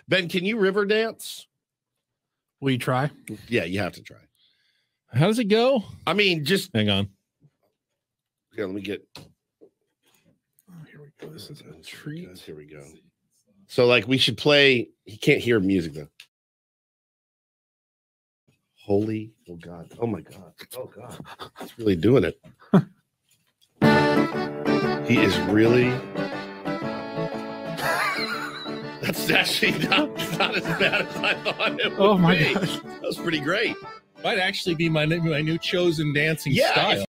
Ben, can you river dance? Will you try? Yeah, you have to try. How does it go? I mean, just hang on. Yeah, let me get. Oh, here we go. This is a treat. Here we go. So, like, we should play. He can't hear music though. Holy, oh God, oh my God, oh God, he's really doing it. He is really. That's actually not as bad as I thought it would Oh my be. gosh. That was pretty great. Might actually be my new chosen dancing style.